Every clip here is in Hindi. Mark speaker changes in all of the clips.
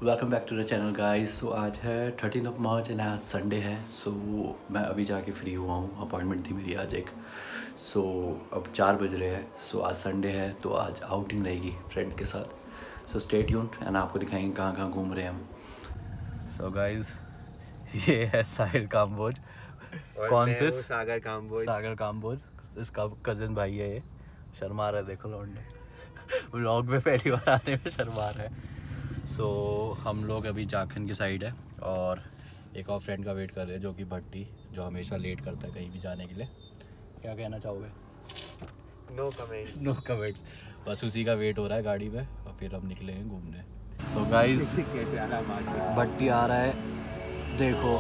Speaker 1: Welcome back to the channel guys. So आज है 13 मार्च एंड आज संडे है। सो मैं अभी जाके फ्री हुआ हूँ, अपॉइंटमेंट थी मेरी आज एक। सो अब 4 बज रहे हैं। सो आज संडे है तो आज आउटिंग रहेगी फ्रेंड के साथ। सो स्टे ट्यून्ड एंड आपको दिखाएंगे कहाँ कहाँ घूम रहे हैं हम। सो गाइस ये है साहिल काम्बोज। कौन से?
Speaker 2: सागर काम्बोज।
Speaker 1: सागर काम्बोज इसका कज़न भाई है। ये शर्मा रहा है, देखो लौंडे व्लॉग में पहली बार आने में शर्मा रहा है। सो हम लोग अभी जाखन की साइड है और एक और फ्रेंड का वेट कर रहे हैं जो कि भट्टी, जो हमेशा लेट करता है कहीं भी जाने के लिए। क्या कहना चाहोगे?
Speaker 2: No comments.
Speaker 1: No comments. बस उसी का वेट हो रहा है गाड़ी में और फिर हम निकलेंगे घूमने। सो गाइस भट्टी आ रहा है, देखो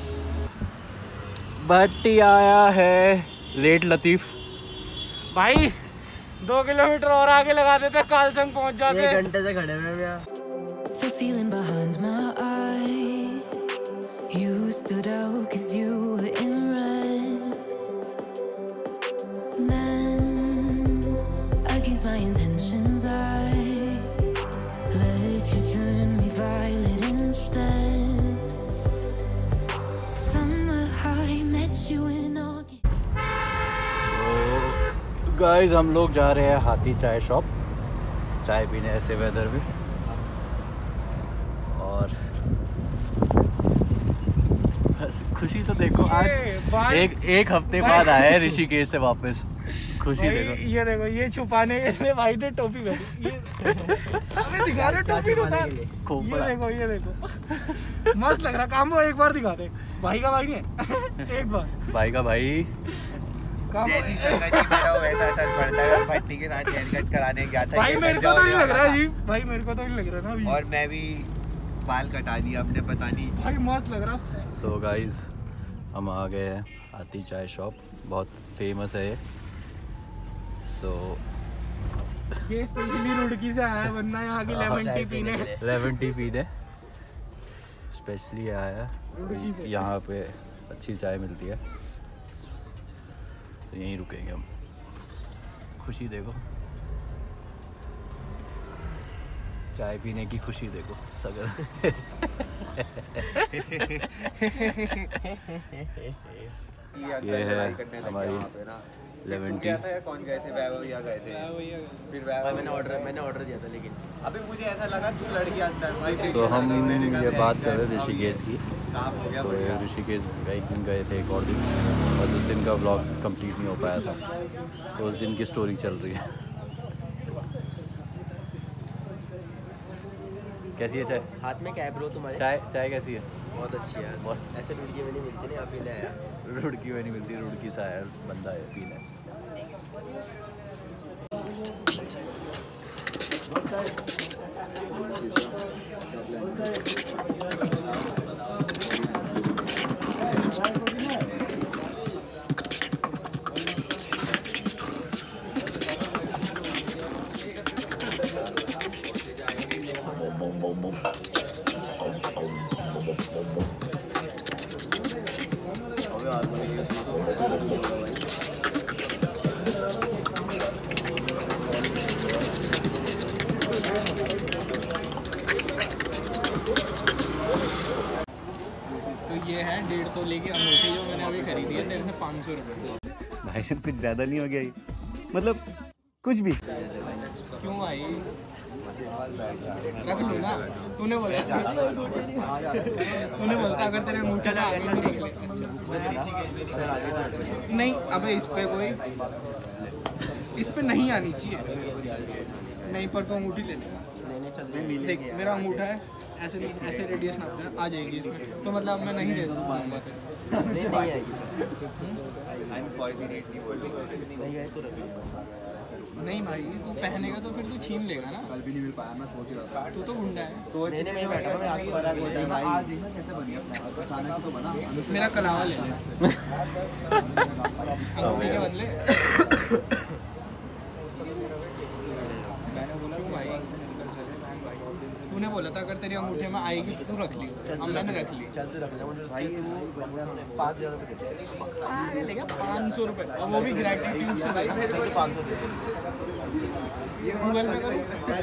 Speaker 1: भट्टी आया है। लेट लतीफ़
Speaker 3: भाई 2 किलोमीटर और आगे लगा देते, कालसंग पहुंच जाते।
Speaker 2: 1 घंटे से खड़े हुए हैं।
Speaker 4: The feeling behind my eyes, you stood out 'cause you were in red. Then against my intentions I let you turn me violet instead. Summer high met you in August.
Speaker 1: Guys हम लोग जा रहे हैं हाथी चाय शॉप, चाय पीने ऐसे वेदर में। और बस खुशी तो देखो, आज एक हफ्ते बाद आया है ऋषिकेश से वापस। खुशी देखो,
Speaker 3: ये देखो, ये छुपाने के लिए भाई ने टोपी पहनी। हमें दिखा रहे टोपी तो था। ये देखो मस्त लग रहा। काम वो एक बार दिखा दे। भाई का भाई नहीं है एक बार
Speaker 1: भाई का भाई
Speaker 2: जैसी संगति मेरा वैसा असर पड़ता है। भट्टी के साथ हेयर कट कराने गया था।
Speaker 3: भाई मेरे को तो नहीं लग रहा जी, भाई मेरे को तो नहीं लग रहा ना अभी।
Speaker 2: और मैं भी बाल कटा दिया अपने, पता नहीं
Speaker 3: भाई मस्त लग रहा।
Speaker 1: सो गाइस हम आ गए हैं हाथी चाय शॉप, बहुत फेमस है ये। सो
Speaker 4: ये
Speaker 3: स्पेशली रुड़की से आया है वरना यहाँ की लेमन टी पीने।
Speaker 1: लेमन टी पीने स्पेशली आया है। यहाँ पे अच्छी चाय मिलती है तो यहीं रुकेंगे हम। खुशी देखो, चाय पीने की खुशी देखो सगर। ये है हमारी लेमन टी।
Speaker 2: कौन गए थे? वैभव या गए थे? फिर वैभव मैंने ऑर्डर दिया था, लेकिन अभी मुझे ऐसा लगा तू लड़ गया अंदर भाई।
Speaker 1: तो हम ये बात कर रहे ऋषिकेश की।
Speaker 2: काम हो गया
Speaker 1: तो
Speaker 2: बढ़िया।
Speaker 1: ऋषिकेश एक दिन गए थे, एक और दिन, और उस दिन का व्लॉग कंप्लीट नहीं हो पाया था, तो उस दिन की स्टोरी चल रही है। कैसी है चाय?
Speaker 5: हाथ में क्या है ब्रो तुम्हारे?
Speaker 1: चाय कैसी है?
Speaker 5: बहुत अच्छी है।
Speaker 1: बहुत
Speaker 5: ऐसे रुड़की में नहीं मिलती ना, अभी नया
Speaker 1: रुड़की में नहीं मिलती, रुड़की सा है बंदा है पीने।
Speaker 3: तो ये है 1.5 तोले की अंगूठी जो मैंने अभी खरीदी है तेरे से 500 रुपये।
Speaker 6: भाई साहब कुछ ज़्यादा नहीं हो गया ये? मतलब कुछ भी।
Speaker 3: क्यों भाई, रख लूँ ना। तूने बोला अगर तेरे अंगूठे ना आगे नहीं निकले। नहीं अबे इस पे नहीं आनी चाहिए। नहीं पर तो अंगूठी ले लेगा। देख मेरा अंगूठा है, ऐसे रेडियस नाप देना, आ जाएगी इसमें। तो मतलब मैं नहीं दे दूँगा। नहीं भाई तू पहनेगा तो फिर तू छीन लेगा ना। कल भी नहीं मिल पाया, मैं सोच रहा था। तू तो गुंडा है।
Speaker 2: सोचने में बैठा मैं आगे फर्क होता है भाई। आज देखना कैसे बन गया, अचानक तो बना।
Speaker 3: मेरा कलावा ले ले अंगूठी के बदले। मैंने बोला भाई तूने बोला था अगर तेरी अंगूठे में आएगी तो तू रख ली। अब मैंने रख ली।
Speaker 5: चल तू रख ले मुझे उसके 5,000 रुपये देते हैं।
Speaker 3: लेगा 500 रुपये और वो भी ग्रेटिट्यूड से भाई।
Speaker 5: 500 दे
Speaker 3: गूगल पे करूँ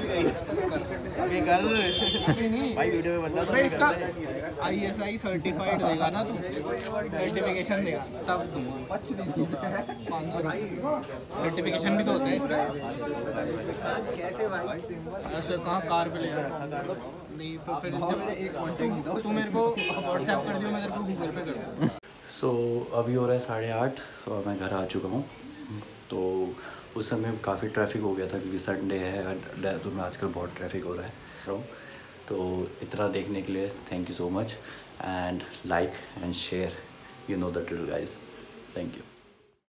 Speaker 5: भाई वीडियो में बंदा
Speaker 3: भाई इसका ISI सर्टिफाइड देगा ना तू, सर्टिफिकेशन देगा तब दूँगा 500 सर्टिफिकेशन भी तो होता है इसका।
Speaker 2: कैसे भाई?
Speaker 3: ऐसे कहाँ कार पे ले जाना नहीं तो फिर जब तू मेरे को व्हाट्सएप कर दियो, मैं तेरे को गूगल पे कर दूँ।
Speaker 1: सो अभी हो रहा है 8:30। सो मैं घर आ चुका हूँ। तो उस समय काफ़ी ट्रैफिक हो गया था क्योंकि संडे है, देहरादून में आजकल बहुत ट्रैफिक हो रहा है। तो इतना देखने के लिए thank you so much and like and share, you know the drill guys. Thank you.